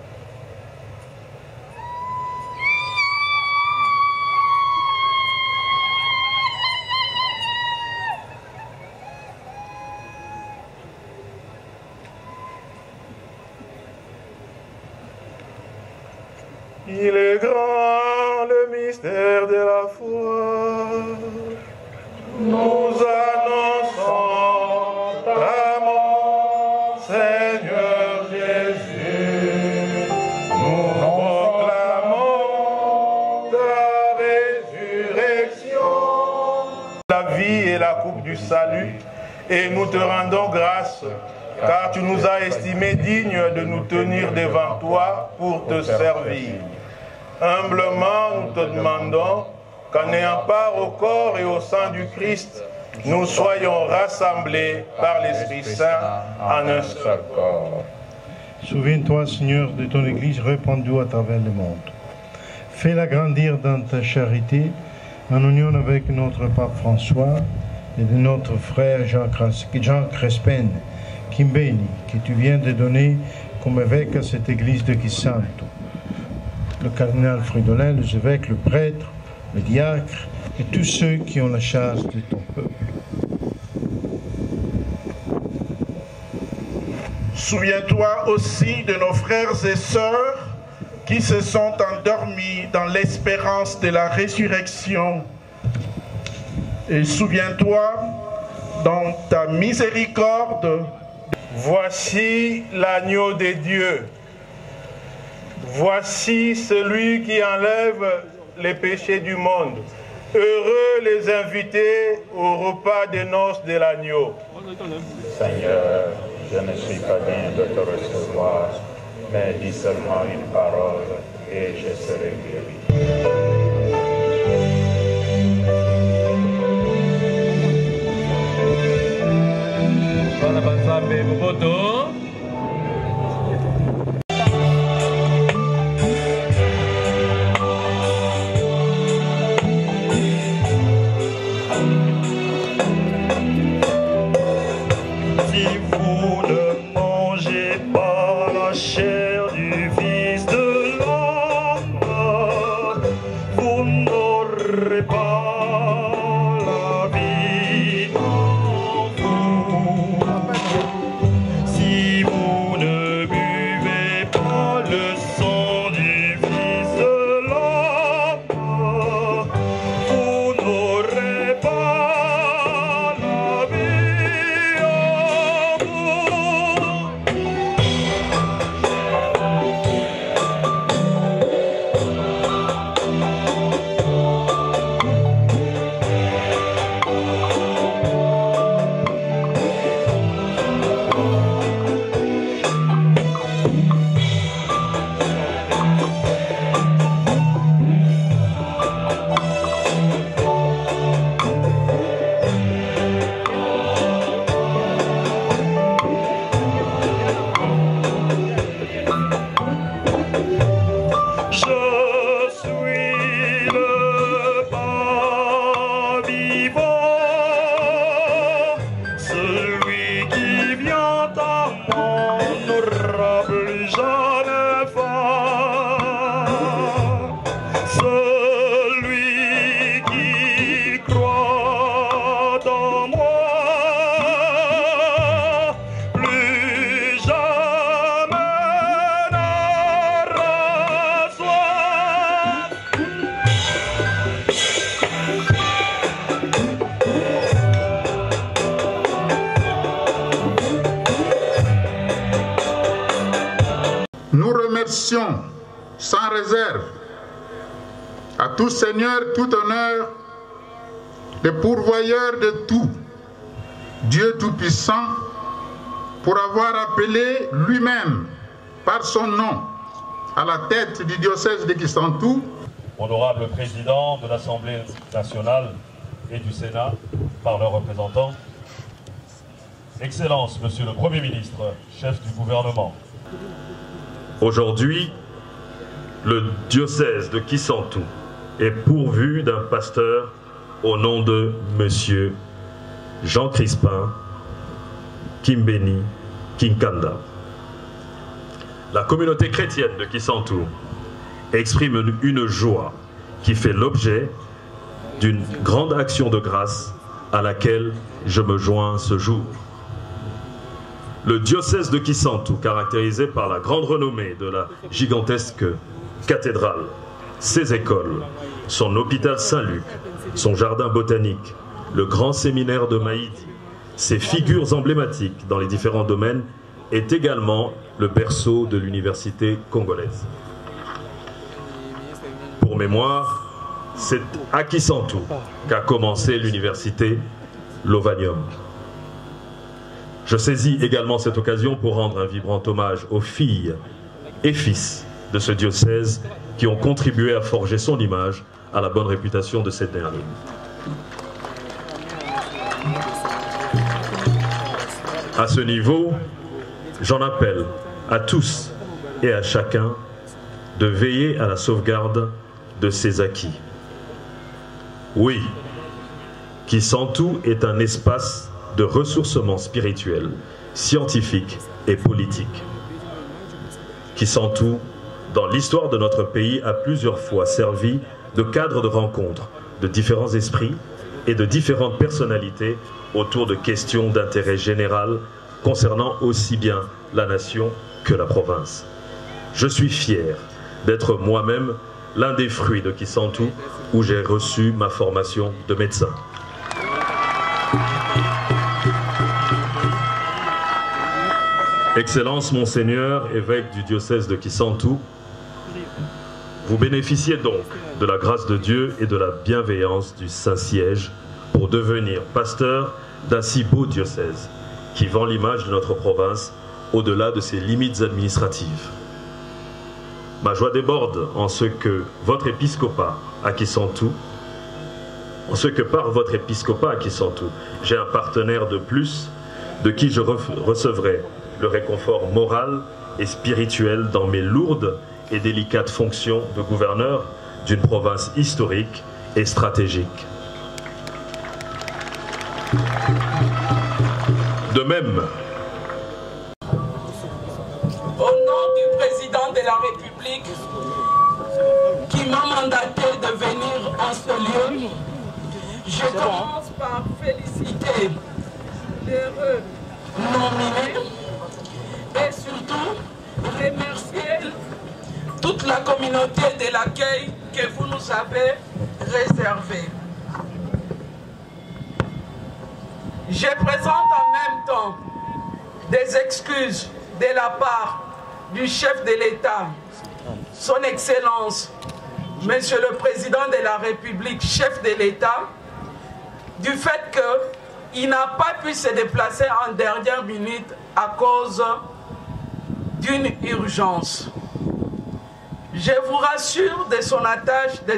Il est grand le mystère de la foi. Nous annonçons ta mort, Seigneur Jésus. Nous proclamons ta résurrection. La vie est la coupe du salut, et nous te rendons grâce, car tu nous as estimés dignes de nous tenir devant toi pour te servir. Humblement, nous te demandons qu'en ayant part au corps et au sang du Christ, nous soyons rassemblés par l'Esprit Saint en un seul corps. Souviens-toi, Seigneur, de ton Église répandue à travers le monde. Fais-la grandir dans ta charité, en union avec notre pape François et de notre frère Jean, Jean Crespin Kimbeni, que tu viens de donner comme évêque à cette Église de Kisanto. Le cardinal Fridolin, les évêques, le prêtre, le diacre et tous ceux qui ont la charge de ton peuple. Souviens-toi aussi de nos frères et sœurs qui se sont endormis dans l'espérance de la résurrection. Et souviens-toi dans ta miséricorde. Voici l'agneau de Dieu. Voici celui qui enlève les péchés du monde. Heureux les invités au repas des noces de l'agneau. Seigneur, je ne suis pas digne de te recevoir, mais dis seulement une parole et je serai guéri. Nzambe Moboto. Si vous ne mangez pas la chair du Fils de l'homme, vous n'aurez pas la vie en vous. Si vous ne buvez pas le sang du Fils de l'homme, vous n'aurez pas la vie en vous. Je suis le pain vivant, celui qui vient à moi n'aura plus jamais faim. Celui qui croit en moi, plus jamais n'aura soif. Nous remercions sans réserve à tout Seigneur, tout honneur, le pourvoyeur de tout, Dieu Tout-Puissant, pour avoir appelé lui-même par son nom à la tête du diocèse de Kisantu. Honorable président de l'Assemblée nationale et du Sénat, par leurs représentants, Excellence, Monsieur le Premier ministre, chef du gouvernement. Aujourd'hui, le diocèse de Kisantu est pourvu d'un pasteur au nom de Monsieur Jean Crispin Kimbeni Kinkanda. La communauté chrétienne de Kisantu exprime une joie qui fait l'objet d'une grande action de grâce à laquelle je me joins ce jour. Le diocèse de Kisantu, caractérisé par la grande renommée de la gigantesque cathédrale, ses écoles, son hôpital Saint-Luc, son jardin botanique, le grand séminaire de Maïdi, ses figures emblématiques dans les différents domaines, est également le berceau de l'université congolaise. Pour mémoire, c'est à Kisantu qu'a commencé l'université Lovanium. Je saisis également cette occasion pour rendre un vibrant hommage aux filles et fils de ce diocèse qui ont contribué à forger son image, à la bonne réputation de cette dernière. À ce niveau, j'en appelle à tous et à chacun de veiller à la sauvegarde de ses acquis. Oui, Kisantu est un espace de ressourcement spirituel, scientifique et politique. Kisantu, dans l'histoire de notre pays, a plusieurs fois servi de cadre de rencontre de différents esprits et de différentes personnalités autour de questions d'intérêt général concernant aussi bien la nation que la province. Je suis fier d'être moi-même l'un des fruits de Kisantu où j'ai reçu ma formation de médecin. Excellence, Monseigneur, évêque du diocèse de Kisantu, vous bénéficiez donc de la grâce de Dieu et de la bienveillance du Saint-Siège pour devenir pasteur d'un si beau diocèse qui vend l'image de notre province au-delà de ses limites administratives. Ma joie déborde en ce que votre épiscopat à Kisantu, en ce que par votre épiscopat à Kisantu, j'ai un partenaire de plus de qui je recevrai le réconfort moral et spirituel dans mes lourdes et délicates fonctions de gouverneur d'une province historique et stratégique. De même, au nom du président de la République qui m'a mandaté de venir en ce lieu, je commence par féliciter l'heureux nominé et surtout remercier toute la communauté de l'accueil que vous nous avez réservé. Je présente en même temps des excuses de la part du chef de l'État, son Excellence, Monsieur le Président de la République, chef de l'État, du fait qu'il n'a pas pu se déplacer en dernière minute à cause d'une urgence. Je vous rassure de son attache de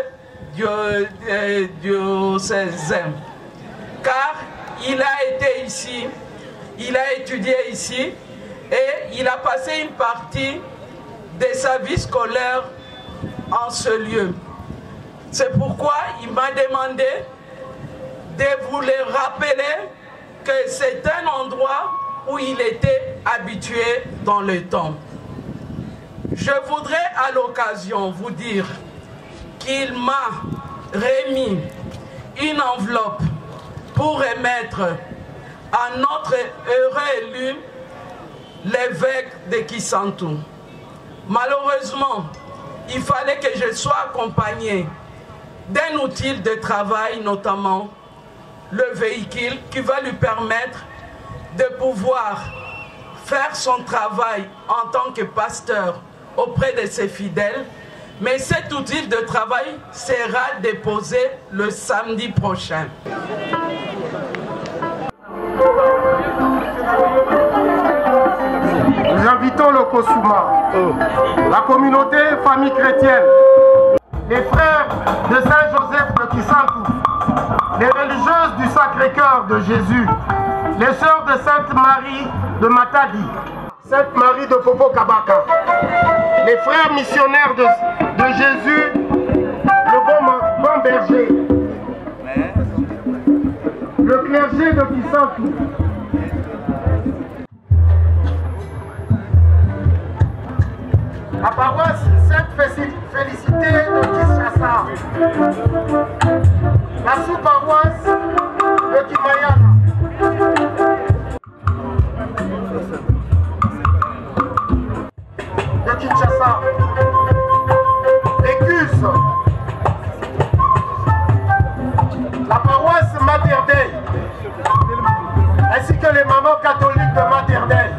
ce diocèse, car il a été ici, il a étudié ici et il a passé une partie de sa vie scolaire en ce lieu. C'est pourquoi il m'a demandé de vous le rappeler que c'est un endroit où il était habitué dans le temps. Je voudrais à l'occasion vous dire qu'il m'a remis une enveloppe pour remettre à notre heureux élu, l'évêque de Kisantu. Malheureusement, il fallait que je sois accompagné d'un outil de travail, notamment le véhicule qui va lui permettre de pouvoir faire son travail en tant que pasteur auprès de ses fidèles. Mais cet outil de travail sera déposé le samedi prochain. Nous invitons le Kosuma, la communauté famille chrétienne, les frères de Saint-Joseph de Kisantu, les religieuses du Sacré-Cœur de Jésus, les sœurs de Sainte-Marie de Matadi, Sainte-Marie de Popo Kabaka, les frères missionnaires de, de Jésus, le bon, bon berger, le clergé de Kisantu, la paroisse Sainte-Félicité de Kinshasa, la sous-paroisse de Kimayana, de Kinshasa, les Cus, la paroisse Mater Dei, ainsi que les mamans catholiques de Mater Dei.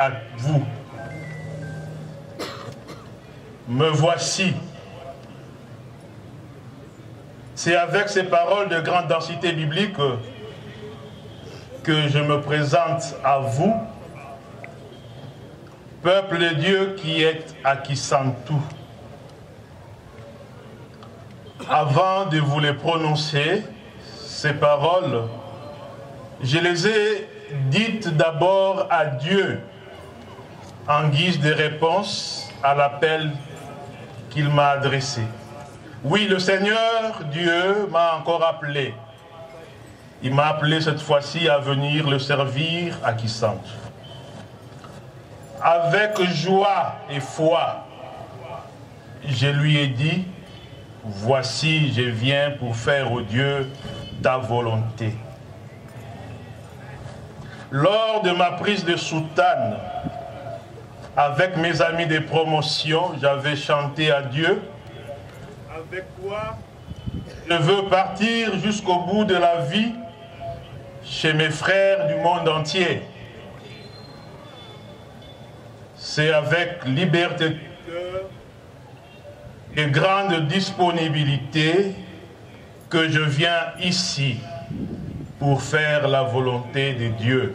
à vous. Me voici. C'est avec ces paroles de grande densité biblique que je me présente à vous, peuple de Dieu qui est à Kisantu. Avant de vous les prononcer, ces paroles, je les ai dites d'abord à Dieu en guise de réponse à l'appel qu'il m'a adressé. Oui, le Seigneur Dieu m'a encore appelé. Il m'a appelé cette fois-ci à venir le servir à Kisantu. Avec joie et foi, je lui ai dit, voici, je viens pour faire au Dieu ta volonté. Lors de ma prise de soutane, avec mes amis de promotion, j'avais chanté à Dieu, avec quoi je veux partir jusqu'au bout de la vie chez mes frères du monde entier. C'est avec liberté de cœur et grande disponibilité que je viens ici pour faire la volonté de Dieu.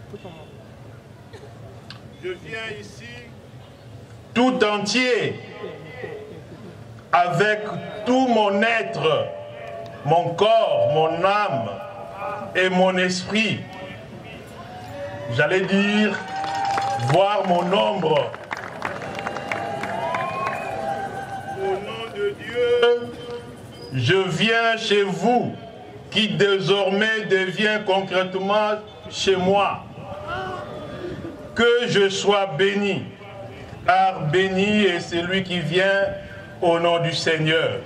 Je viens ici tout entier, avec tout mon être, mon corps, mon âme et mon esprit. J'allais dire, voir mon ombre. Au nom de Dieu, je viens chez vous, qui désormais devient concrètement chez moi. Que je sois béni, car béni est celui qui vient au nom du Seigneur.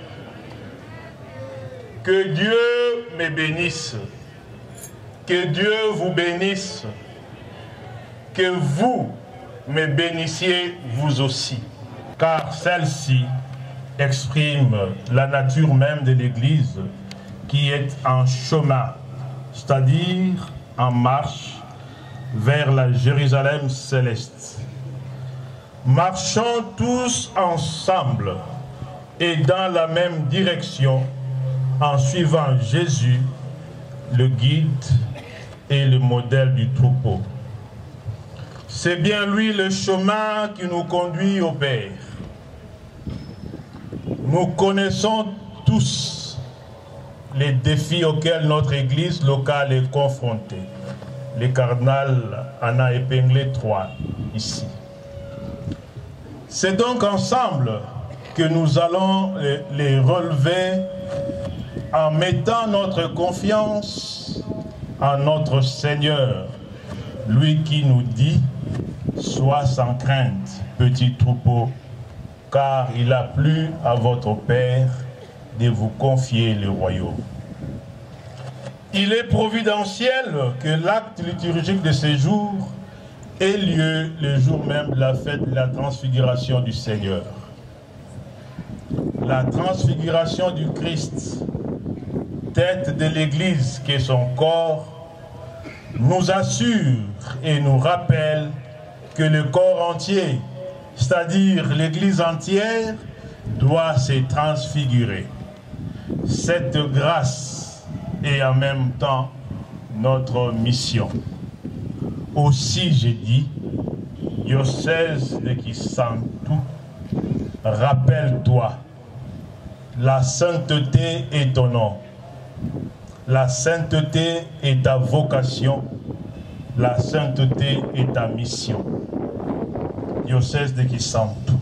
Que Dieu me bénisse, que Dieu vous bénisse, que vous me bénissiez vous aussi, car celle-ci exprime la nature même de l'Église qui est en chemin, c'est-à-dire en marche vers la Jérusalem céleste. Marchons tous ensemble et dans la même direction en suivant Jésus, le guide et le modèle du troupeau. C'est bien lui le chemin qui nous conduit au Père. Nous connaissons tous les défis auxquels notre Église locale est confrontée. Le cardinal en a épinglé trois ici. C'est donc ensemble que nous allons les relever en mettant notre confiance en notre Seigneur, lui qui nous dit « Sois sans crainte, petit troupeau, car il a plu à votre Père de vous confier le royaume. » Il est providentiel que l'acte liturgique de ces jours ait lieu le jour même de la fête de la transfiguration du Seigneur. La transfiguration du Christ, tête de l'Église qui est son corps, nous assure et nous rappelle que le corps entier, c'est-à-dire l'Église entière, doit se transfigurer. Cette grâce est en même temps notre mission. Aussi, j'ai dit, diocèse de Kisantu, rappelle-toi, la sainteté est ton nom. La sainteté est ta vocation. La sainteté est ta mission. Diocèse de Kisantu.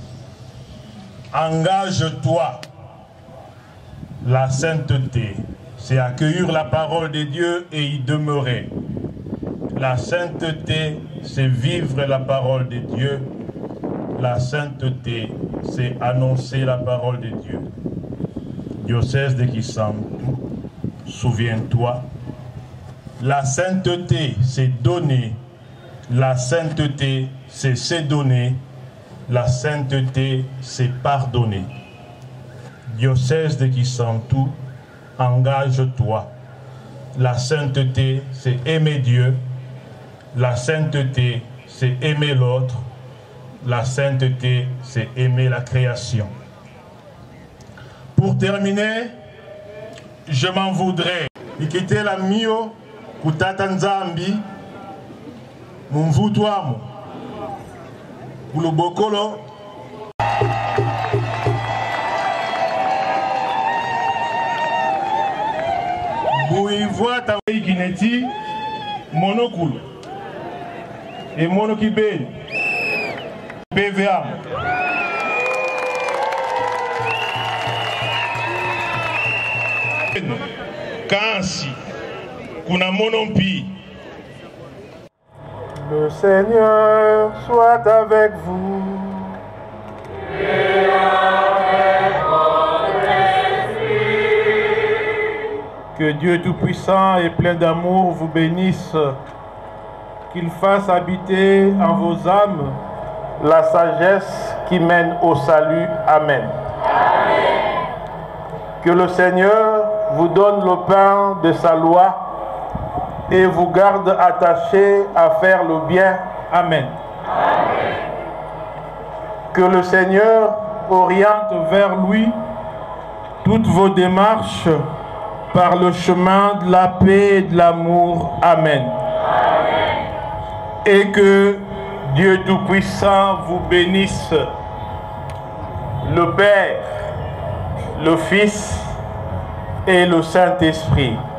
Engage-toi. La sainteté, c'est accueillir la parole de Dieu et y demeurer. La sainteté, c'est vivre la parole de Dieu. La sainteté, c'est annoncer la parole de Dieu. Diocèse de Kisantu, souviens-toi, la sainteté, c'est donner. La sainteté, c'est se donner. La sainteté, c'est pardonner. Diocèse de Kisantu, engage-toi. La sainteté, c'est aimer Dieu. La sainteté, c'est aimer l'autre. La sainteté, c'est aimer la création. Pour terminer, je m'en voudrais. Ikitela mio kutata nzambi mumvutu amo ulubokolo buivuata ikineti monokulu et monokibeni P V A Kansi kuna monompi. Le Seigneur soit avec vous. Et avec votre esprit. Que Dieu Tout-Puissant et plein d'amour vous bénisse, qu'il fasse habiter en vos âmes la sagesse qui mène au salut. Amen. Amen. Que le Seigneur vous donne le pain de sa loi et vous garde attachés à faire le bien. Amen. Amen. Que le Seigneur oriente vers lui toutes vos démarches par le chemin de la paix et de l'amour. Amen. Amen. Et que Dieu Tout-Puissant vous bénisse, le Père, le Fils et le Saint-Esprit.